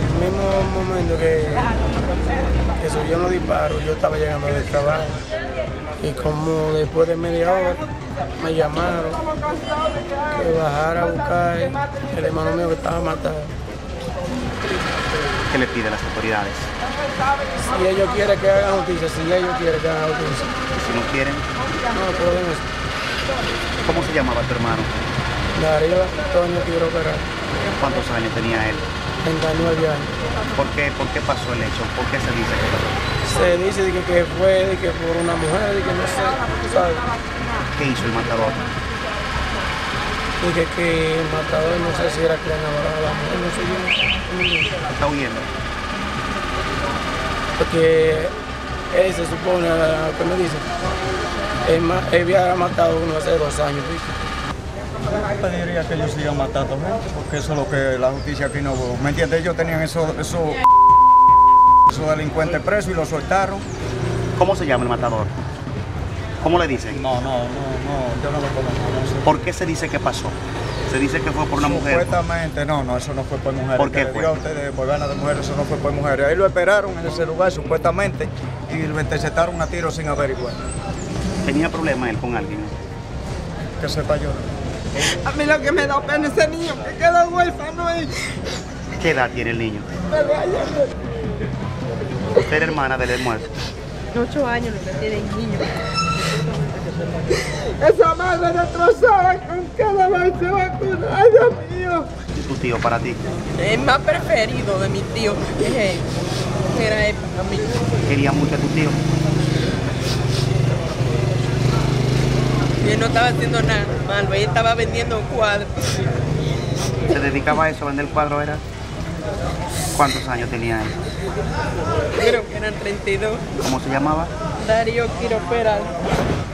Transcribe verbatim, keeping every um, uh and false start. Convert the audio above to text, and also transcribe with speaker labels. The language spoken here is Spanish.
Speaker 1: mismo momento que, que subió los disparos, yo estaba llegando del trabajo y como después de media hora me llamaron que bajara a buscar el hermano mío que estaba matado.
Speaker 2: ¿Qué le pide a las autoridades?
Speaker 1: Si ellos quieren que hagan justicia, si ellos quieren que hagan justicia.
Speaker 2: ¿Y si no quieren?
Speaker 1: No, podemos.
Speaker 2: ¿Cómo se llamaba tu hermano?
Speaker 1: Darío Antonio Quiero Peral,
Speaker 2: ¿Cuántos años tenía él?
Speaker 1: treinta y nueve años.
Speaker 2: ¿Por qué, ¿Por qué pasó el hecho? ¿Por qué se dice que pasó?
Speaker 1: Se dice de que, que fue de que por una mujer, de que no sé, ¿sabes?
Speaker 2: ¿Qué hizo el matador?
Speaker 1: Y que, que el matador no sé si era que le enamoraba a la mujer, no sé yo.
Speaker 2: ¿Está huyendo?
Speaker 1: Porque él se supone, ¿qué me dice? Él, ma- él había matado a uno hace dos años, ¿viste?
Speaker 3: Yo pediría que ellos sigan matando gente, porque eso es lo que la justicia aquí no... ¿Me entiendes? Ellos tenían esos eso, eso delincuentes presos y los soltaron.
Speaker 2: ¿Cómo se llama el matador? ¿Cómo le dicen?
Speaker 3: No, no, no, no, yo no lo conozco.
Speaker 2: ¿Por qué se dice que pasó? Se dice que fue por una mujer.
Speaker 3: Supuestamente, no, no, eso no fue por mujeres.
Speaker 2: ¿Por qué
Speaker 3: Que le
Speaker 2: fue?
Speaker 3: digo a ustedes, por ganas de mujeres, eso no fue por mujeres. Ahí lo esperaron en ese lugar, supuestamente, y lo interceptaron a tiro sin averiguar.
Speaker 2: ¿Tenía problema él con alguien?
Speaker 3: Que sepa yo.
Speaker 4: A mí lo que me da pena es ese niño que queda huérfano y
Speaker 2: ¿Qué edad tiene el niño?
Speaker 4: me vaya.
Speaker 2: ¿Usted era hermana del muerto?
Speaker 5: Ocho años lo que tiene el niño.
Speaker 4: Esa madre destrozada con cada vez se vacuna. Ay, Dios mío.
Speaker 2: ¿Y tu tío para ti?
Speaker 5: El más preferido de mi tío es él. Era él para mí.
Speaker 2: ¿Quería mucho a tu tío?
Speaker 5: Y él no estaba haciendo nada malo, él estaba vendiendo cuadros.
Speaker 2: ¿Se dedicaba a eso, a vender cuadros? ¿Era? ¿Cuántos años tenía él?
Speaker 5: Creo que eran treinta y dos.
Speaker 2: ¿Cómo se llamaba?
Speaker 5: Darío Quiero Peral.